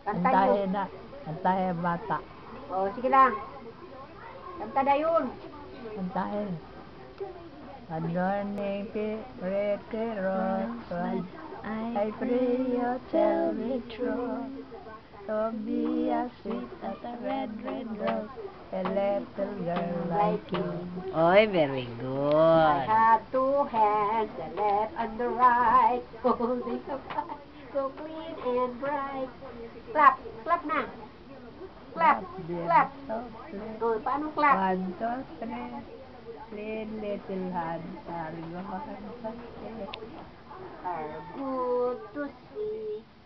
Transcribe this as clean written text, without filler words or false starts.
Kanta nyo. Antayin na. Antayin bata. O, sige lang. Kanta na yun. Antayin. Good morning, pretty rose. I pray you tell me true. To be as sweet as a red, red rose. A little girl like you. Oy, very I good. have two hands, the left and the right, holding the pie, so clean and bright. Clap, clap na. Clap, clap. O, paano clap? 1, 2, 3. Clean little hands are gone. Are good to see.